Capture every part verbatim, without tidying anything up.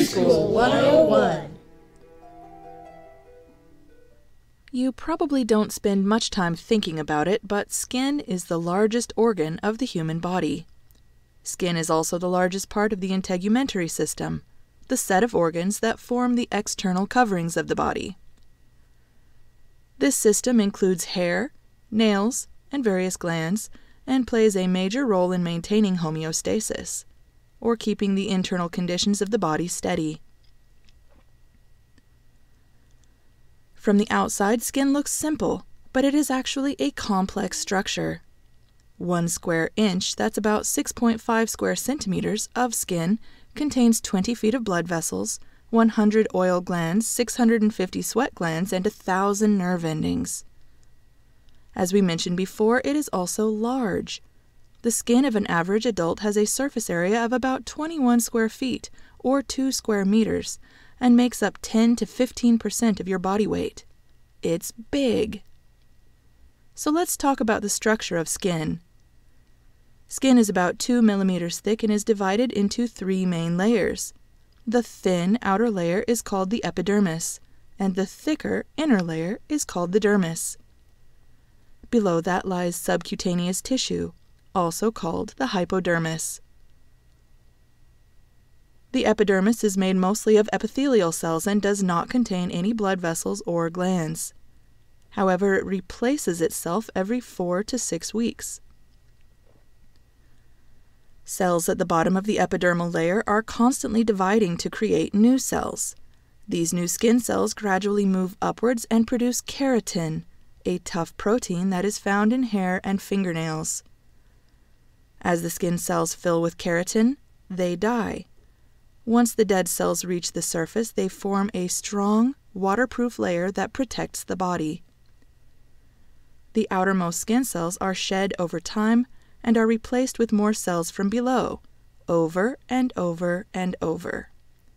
FreeSchool one oh one. You probably don't spend much time thinking about it, but skin is the largest organ of the human body. Skin is also the largest part of the integumentary system, the set of organs that form the external coverings of the body. This system includes hair, nails, and various glands, and plays a major role in maintaining homeostasis, or keeping the internal conditions of the body steady. From the outside, skin looks simple, but it is actually a complex structure. One square inch, that's about six point five square centimeters, of skin contains twenty feet of blood vessels, one hundred oil glands, six hundred fifty sweat glands, and one thousand nerve endings. As we mentioned before, it is also large. The skin of an average adult has a surface area of about twenty-one square feet, or two square meters, and makes up ten to fifteen percent of your body weight. It's big. So let's talk about the structure of skin. Skin is about two millimeters thick and is divided into three main layers. The thin outer layer is called the epidermis, and the thicker inner layer is called the dermis. Below that lies subcutaneous tissue, also called the hypodermis. The epidermis is made mostly of epithelial cells and does not contain any blood vessels or glands. However, it replaces itself every four to six weeks. Cells at the bottom of the epidermal layer are constantly dividing to create new cells. These new skin cells gradually move upwards and produce keratin, a tough protein that is found in hair and fingernails. As the skin cells fill with keratin, they die. Once the dead cells reach the surface, they form a strong, waterproof layer that protects the body. The outermost skin cells are shed over time and are replaced with more cells from below, over and over and over.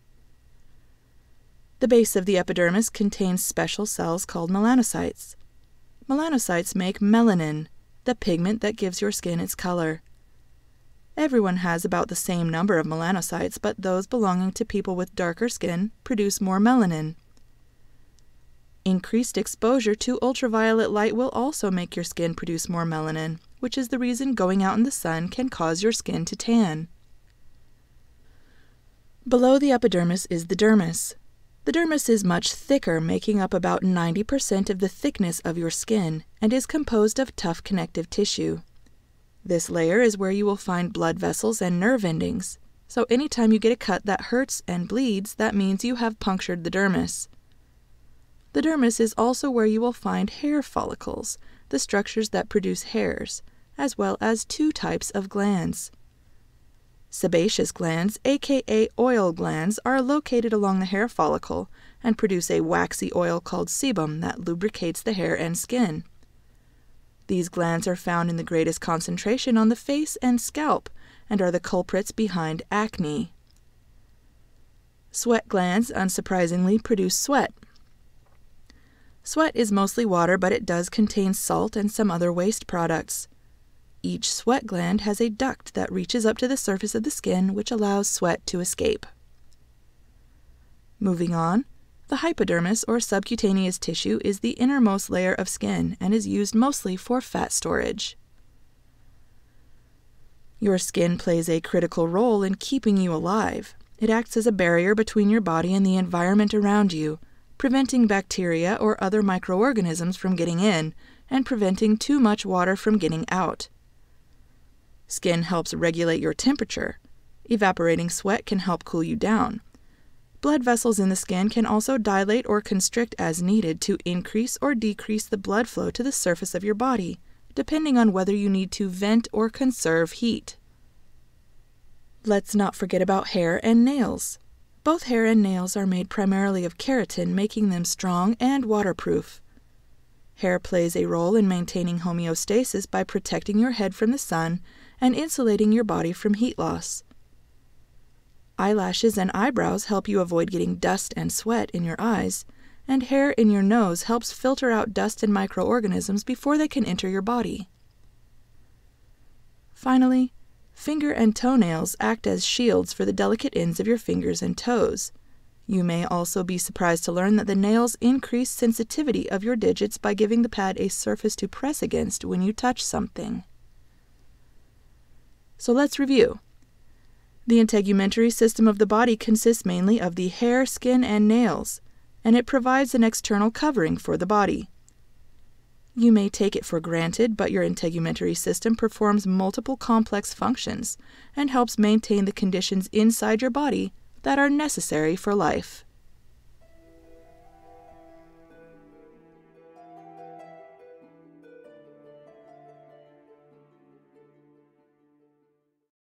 The base of the epidermis contains special cells called melanocytes. Melanocytes make melanin, the pigment that gives your skin its color. Everyone has about the same number of melanocytes, but those belonging to people with darker skin produce more melanin. Increased exposure to ultraviolet light will also make your skin produce more melanin, which is the reason going out in the sun can cause your skin to tan. Below the epidermis is the dermis. The dermis is much thicker, making up about ninety percent of the thickness of your skin, and is composed of tough connective tissue. This layer is where you will find blood vessels and nerve endings, so anytime you get a cut that hurts and bleeds, that means you have punctured the dermis. The dermis is also where you will find hair follicles, the structures that produce hairs, as well as two types of glands. Sebaceous glands, aka oil glands, are located along the hair follicle and produce a waxy oil called sebum that lubricates the hair and skin. These glands are found in the greatest concentration on the face and scalp and are the culprits behind acne. Sweat glands, unsurprisingly, produce sweat. Sweat is mostly water, but it does contain salt and some other waste products. Each sweat gland has a duct that reaches up to the surface of the skin, which allows sweat to escape. Moving on, the hypodermis, or subcutaneous tissue, is the innermost layer of skin and is used mostly for fat storage. Your skin plays a critical role in keeping you alive. It acts as a barrier between your body and the environment around you, preventing bacteria or other microorganisms from getting in and preventing too much water from getting out. Skin helps regulate your temperature. Evaporating sweat can help cool you down. Blood vessels in the skin can also dilate or constrict as needed to increase or decrease the blood flow to the surface of your body, depending on whether you need to vent or conserve heat. Let's not forget about hair and nails. Both hair and nails are made primarily of keratin, making them strong and waterproof. Hair plays a role in maintaining homeostasis by protecting your head from the sun and insulating your body from heat loss. Eyelashes and eyebrows help you avoid getting dust and sweat in your eyes, and hair in your nose helps filter out dust and microorganisms before they can enter your body. Finally, Finger and toenails act as shields for the delicate ends of your fingers and toes. You may also be surprised to learn that the nails increase sensitivity of your digits by giving the pad a surface to press against when you touch something. So let's review. The integumentary system of the body consists mainly of the hair, skin, and nails, and it provides an external covering for the body. You may take it for granted, but your integumentary system performs multiple complex functions and helps maintain the conditions inside your body that are necessary for life.